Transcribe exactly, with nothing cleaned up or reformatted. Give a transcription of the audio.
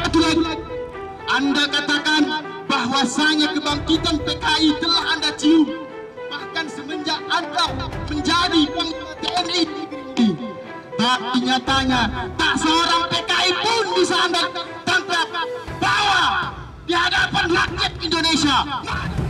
satu lagi, Anda katakan bahwasanya kebangkitan P K I telah Anda cium bahkan semenjak Anda menjadi panglima T N I. Tapi nyatanya tak seorang P K I pun bisa Anda tangkap bawa di hadapan rakyat Indonesia.